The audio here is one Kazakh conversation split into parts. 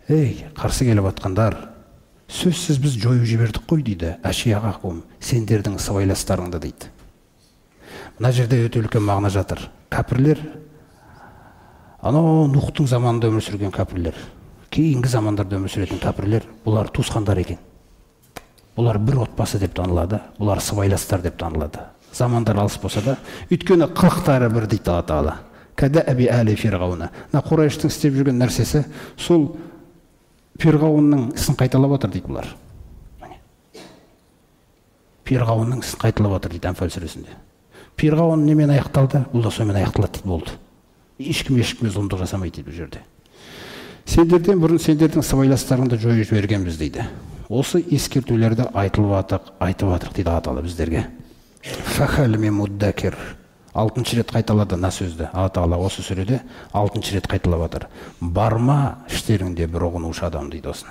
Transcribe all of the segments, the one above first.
ей, қарсы келіп атқандар, сөзсіз біз жойып жібердік қой дейді. Әшияғақум, сендердің сыбайластарыңды дейді. Мына жерде өте үлкен мағына жатыр. Кәпірлер, анау Нухтың заманында өмір сүрген кәпірлер, кейінгі замандарда өмір сүретін кәпірлер, бұлар туысқандар екен. Бұлар бір отбасы деп танылады, бұлар сыбайластар деп танылады. Замандар алыс болса да, өйткені қылықтары бір дейді Алла Тағала. Кәдәби әлі Фирғауна. Құрайыштың істеп жүрген нәрсесі сол Фирғауынның ісін қайталап отыр дейді бұлар. Фирғауынның ісін қайталап отыр дейді Әнфал сүресінде. Фирғауын немен аяқталды? Бұл да сонымен аяқталады дейді болды. Ешкім зұлымдық жасамайды дейді бұл жерде. Сендерден бұрын сендердің сыбайластарыңды жойып жібергенбіз дейді. Осы ескертулерді айтып атық дейді Алла Тағала біздерге. Фахалми муддакир. 6-шы рет қайталады мына сөзді. Алла Тағала осы сүреде 6-шы рет қайталап жатыр. Барма іштеріңде бір ұғынушы адам дейді осыны.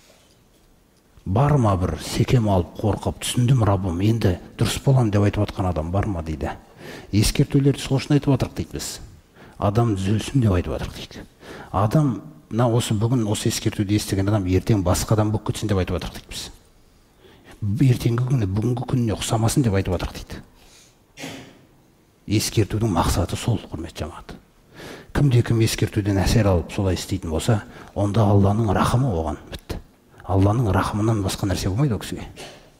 Барма бір секем алып қорқып, түсіндім Раббым, енді дұрыс болам деп айтып жатқан адам барма дейді. Ескертулерді сол үшін айтып жатырық дейді біз. Адам түзелсін деп айтып жатырық дейді. Адам осы бүгін осы ескертуді естіген адам ертең басқа адам болып кетсін деп айтып жатырық дейді біз. Ертеңгі күні бүгінгі күніне ұқсамасын деп айтып жатырық дейді. Ескертудің мақсаты сол, құрметті жамағат. Кімде-кім ескертуден әсер алып солай істейтін болса, онда Алланың рахымы оған бітті. Алланың рахымынан басқа нәрсе болмайды ол кісіге.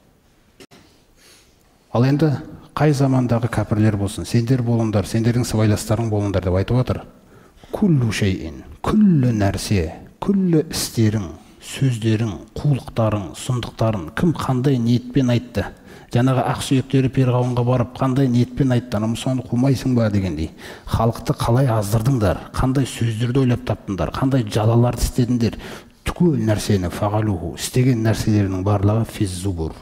Ал енді қай замандағы кәпірлер болсын, сендер болыңдар, сендердің сыбайластарың болыңдар деп айтып отыр. Күллу шейін, күллі нәрсе, күллі істерің, сөздерің, қулықтарың, сұмдықтарың, кім қандай ниетпен айтты? Жаңағы ақсүйектері Фирғауынға барып, қандай ниетпен айтты, соны қумайсың ба дегендей. Халықты қалай аздырдыңдар, қандай сөздерді ойлап таптыңдар, қандай жалаларды істедіңдер. Түгел нәрсені фағалуху, істеген нәрселерінің барлығы физзубур.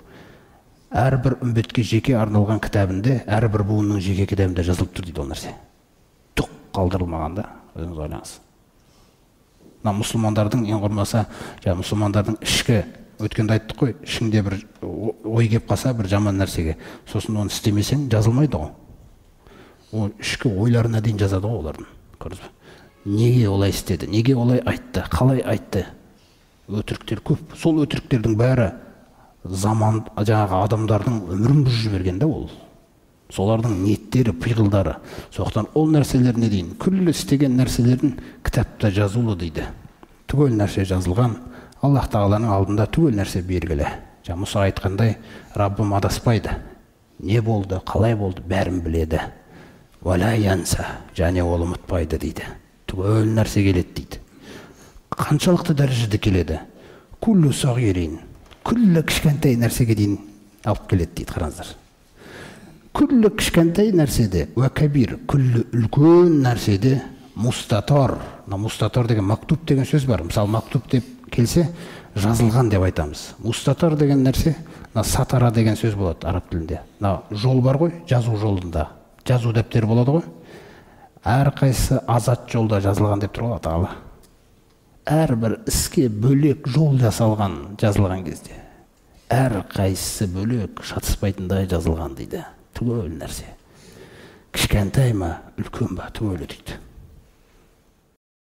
Әрбір үмбетке жеке арналған кітабында, әрбір буынның жеке кітабында жазылып тұр дейді ол нәрсе. Түк қалдырылмағанда, өзіңіз ойлаңыз. Мұсылмандардың ең құрмаса, мұсылмандардың ішкі, өткенде айттық қой, ішіңде бір ой кеп қалса бір жаман нәрсеге, сосын оны істемесең жазылмайды ғой. Ол ішкі ойларына дейін жазады ғой олардың. Көрдіңіз бе? Неге олай істеді, неге олай айтты, қалай айтты? Өтіріктер көп. Сол өтіріктердің бәрі заман жаңағы адамдардың өмірін бұзып жіберген де ол. Солардың ниеттері, пиғылдары. Соқтан ол нәрселеріне дейін күллі істеген нәрселерін кітапта жазулы дейді. Түгел нәрсе жазылған, Аллах Тағаланың алдында түгел нәрсе белгілі. Мұса айтқандай, Раббым адаспайды. Не болды, қалай болды, бәрін біледі. Валя янса, және ол ұмытпайды дейді. Түгел нәрсе келеді дейді. Қаншалықты дәрежеде келеді? Күллі сағирин, күллі кішкентай нәрсеге дейін алып келеді дейді, қараңыздар. Күллі кішкентай нәрседе, уәкәбир, күллі үлкен нәрседе, мустатар. Мустатар деген мактуб деген сөз бар. Мысалы, мактуб деп келсе, жазылған деп айтамыз. Мустатар деген нәрсе, сатара деген сөз болады араб тілінде. Жол бар ғой, жазу жолында. Жазу дәптері болады ғой. Әрқайсысы азат жолда жазылған деп тұр Алла Тағала. Әрбір іске бөлек жол жасалған, жазылған кезде. Әрқайсысы бөлек, шатыспайтындай жазылған дейді. Түгел нәрсе. Кішкентай ма, үлкен ба, түгел дейді.